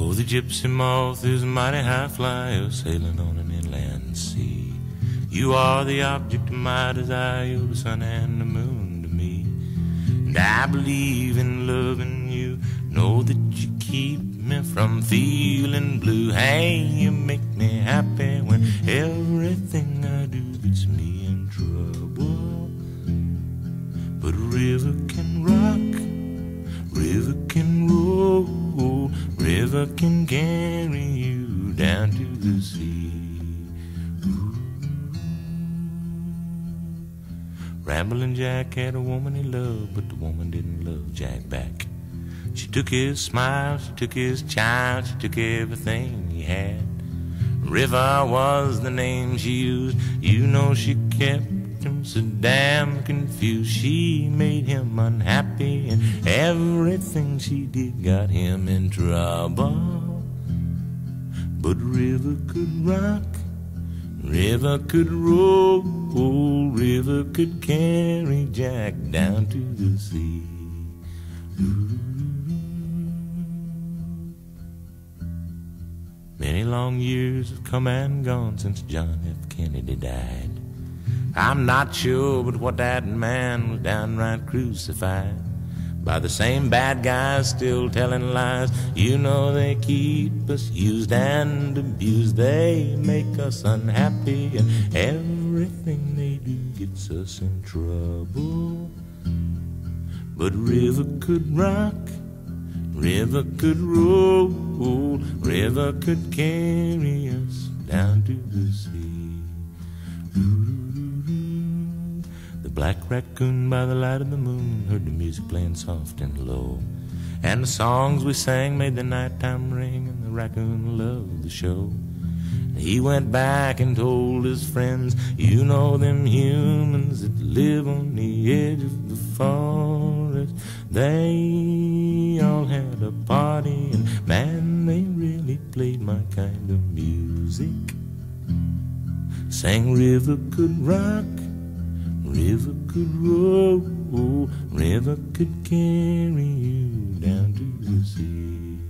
Oh, the gypsy moth is a mighty high flyer, sailing on an inland sea. You are the object of my desire, you're the sun and the moon to me. And I believe in loving you, know that you keep me from feeling blue. Hey, you make me happy when everything I do gets me in trouble. But a river can rock, river can roll, river can carry you down to the sea. Ooh. Rambling Jack had a woman he loved, but the woman didn't love Jack back. She took his smile, she took his child, she took everything he had. River was the name she used, you know she kept him so damn confused. She made him unhappy, and everything she did got him in trouble. But river could rock, river could roll, river could carry Jack down to the sea. Ooh. Many long years have come and gone since John F. Kennedy died. I'm not sure but what that man was downright crucified by the same bad guys still telling lies. You know they keep us used and abused. They make us unhappy, and everything they do gets us in trouble. But river could rock, river could roll, river could carry us down to the sea. Ooh. The black raccoon by the light of the moon heard the music playing soft and low, and the songs we sang made the nighttime ring, and the raccoon loved the show. He went back and told his friends, you know them humans that live on the edge of the forest, they all had a party, and man, they really played my kind of music. Sang river could rock, river could roll, river could carry you down to the sea.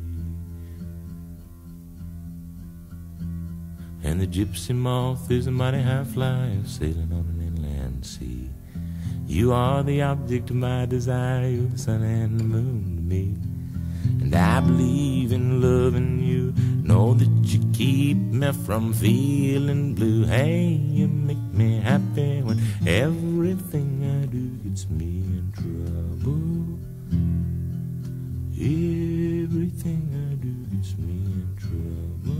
And the gypsy moth is a mighty high flyer, sailing on an inland sea. You are the object of my desire, you're the sun and the moon to me. And I believe in loving you, know that you keep me from feeling blue. Hey, you make me happy when everything I do gets me in trouble. Everything I do gets me in trouble.